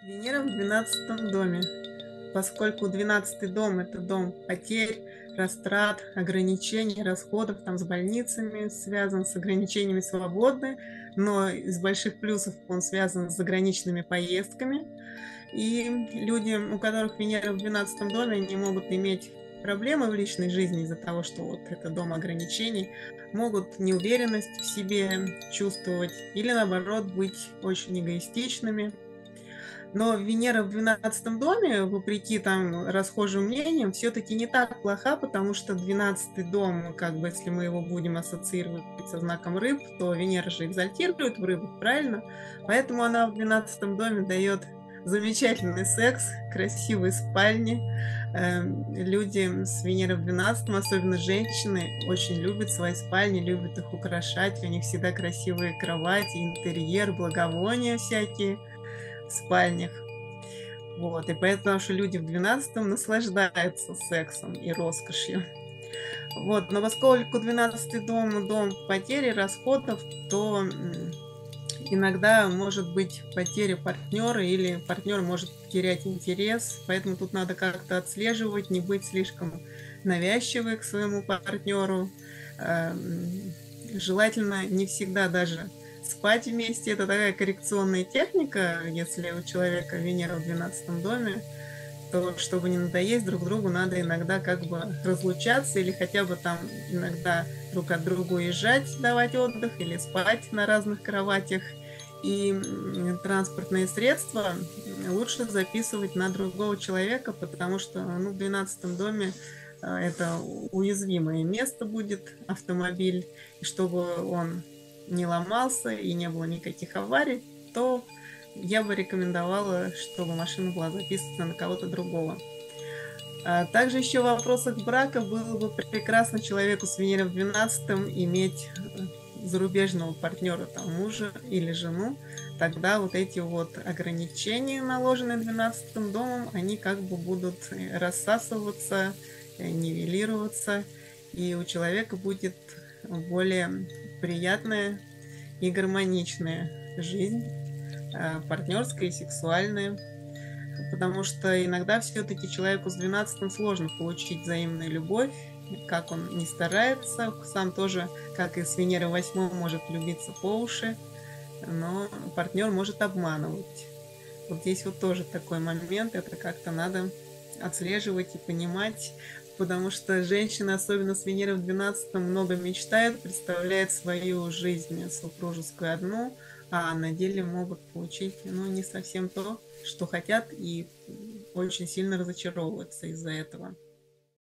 Венера в 12 доме. Поскольку 12 дом– это дом потерь, растрат, ограничений, расходов, там с больницами связан, с ограничениями свободы, но из больших плюсов он связан с заграничными поездками. И люди, у которых Венера в 12 доме, они могут иметь проблемы в личной жизни из-за того, что вот это дом ограничений, могут неуверенность в себе чувствовать или наоборот быть очень эгоистичными. Но Венера в 12 доме, вопреки там расхожим мнениям, все-таки не так плоха, потому что 12 дом, как бы, если мы его будем ассоциировать со знаком рыб, то Венера же экзальтирует в рыбах, правильно? Поэтому она в 12 доме дает замечательный секс, красивые спальни. Люди с Венерой в 12, особенно женщины, очень любят свои спальни, любят их украшать. У них всегда красивые кровати, интерьер, благовония всякие в спальнях. Вот, и поэтому что люди в 12 наслаждаются сексом и роскошью. Вот, но поскольку 12 дом, дом потери, расходов, то иногда может быть потеря партнера или партнер может терять интерес, поэтому тут надо как-то отслеживать, не быть слишком навязчивой к своему партнеру. Желательно не всегда даже спать вместе. Это такая коррекционная техника, если у человека Венера в 12 доме, то чтобы не надоесть друг другу, надо иногда как бы разлучаться или хотя бы там иногда друг от друга уезжать, давать отдых или спать на разных кроватях. И транспортные средства лучше записывать на другого человека, потому что в 12 доме это уязвимое место будет, автомобиль, и чтобы он не ломался и не было никаких аварий, то я бы рекомендовала, чтобы машина была записана на кого-то другого. Также еще в вопросах брака было бы прекрасно человеку с Венерой в 12 иметь зарубежного партнера, там, мужа или жену. Тогда вот эти вот ограничения, наложенные 12 домом, они как бы будут рассасываться, нивелироваться, и у человека будет более приятная и гармоничная жизнь, партнерская и сексуальная, потому что иногда все-таки человеку с 12 сложно получить взаимную любовь, как он не старается, сам тоже, как и с Венерой в 8, может влюбиться по уши, но партнер может обманывать. Вот здесь вот тоже такой момент, это как-то надо отслеживать и понимать, потому что женщины, особенно с Венерой в 12, много мечтают, представляют свою жизнь супружескую одну, а на деле могут получить, не совсем то, что хотят, и очень сильно разочаровываются из-за этого.